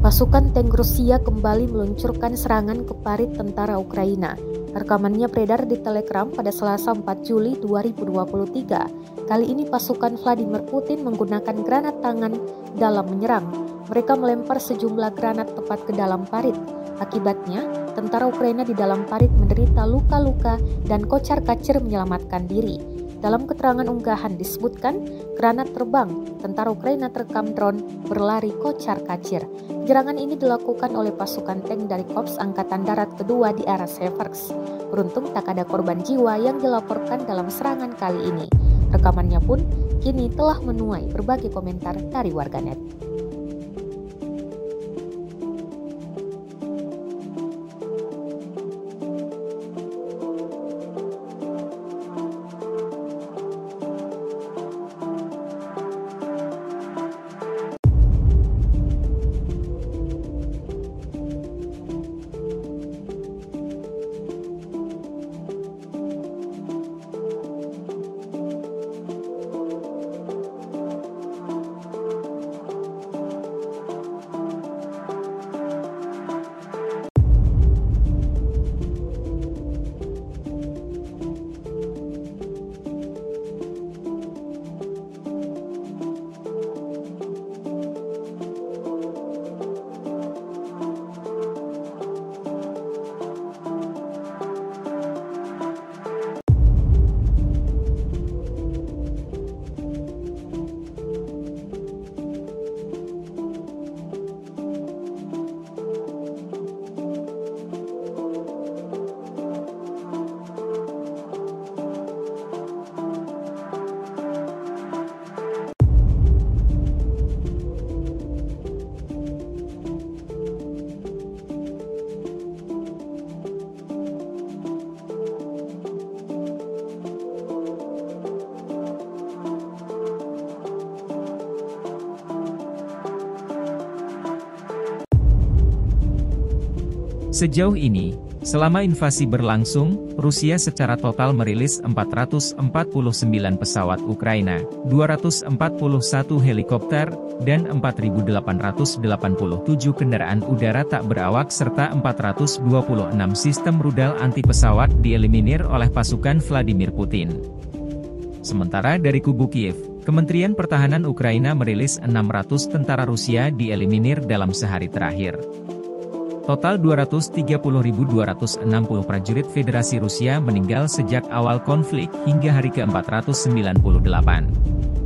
Pasukan tank Rusia kembali meluncurkan serangan ke parit tentara Ukraina. Rekamannya beredar di Telegram pada Selasa 4 Juli 2023. Kali ini pasukan Vladimir Putin menggunakan granat tangan dalam menyerang. Mereka melempar sejumlah granat tepat ke dalam parit. Akibatnya, tentara Ukraina di dalam parit menderita luka-luka dan kocar-kacir menyelamatkan diri. Dalam keterangan unggahan disebutkan, granat terbang, tentara Ukraina terekam drone berlari kocar-kacir. Penyerangan ini dilakukan oleh pasukan tank dari Korps Angkatan Darat Kedua di arah Seversk. Beruntung tak ada korban jiwa yang dilaporkan dalam serangan kali ini. Rekamannya pun kini telah menuai berbagai komentar dari warganet. Sejauh ini, selama invasi berlangsung, Rusia secara total merilis 449 pesawat Ukraina, 241 helikopter, dan 4.887 kendaraan udara tak berawak serta 426 sistem rudal anti-pesawat dieliminir oleh pasukan Vladimir Putin. Sementara dari kubu Kiev, Kementerian Pertahanan Ukraina merilis 600 tentara Rusia dieliminir dalam sehari terakhir. Total 230.260 prajurit Federasi Rusia meninggal sejak awal konflik hingga hari ke-498.